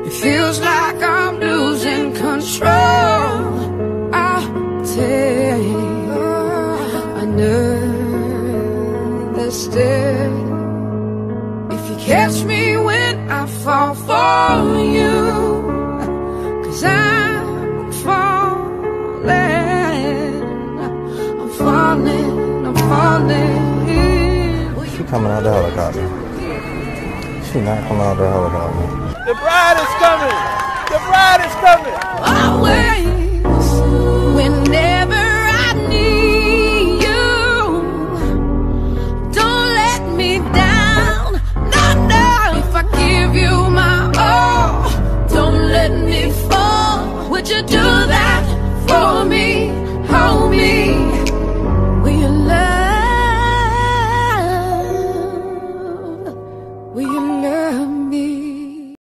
It feels like I'm losing control. I'll take another step. If you catch me when I fall for you, 'cause I'm falling, I'm falling, I'm falling. She coming out the helicopter. She not coming out the helicopter. The bride is coming! The bride is coming! Always when